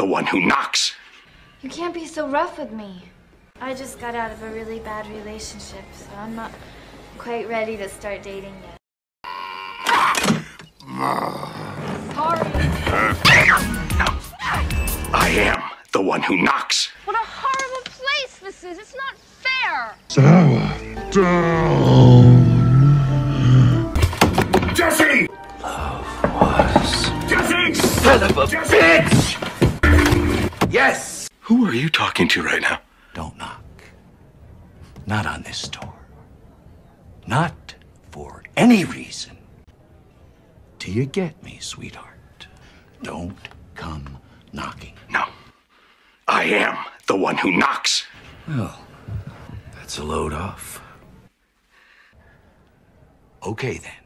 one who knocks. You can't be so rough with me. I just got out of a really bad relationship, so I'm not quite ready to start dating yet. Sorry. No. I am the one who knocks. What a horrible place this is. It's not fair. Jesse! Love was Jesse! son of a bitch! Yes! Who are you talking to right now? Don't knock. Not on this door. Not for any reason. Do you get me, sweetheart? Don't come knocking. No. I am the one who knocks. Well, that's a load off. Okay then.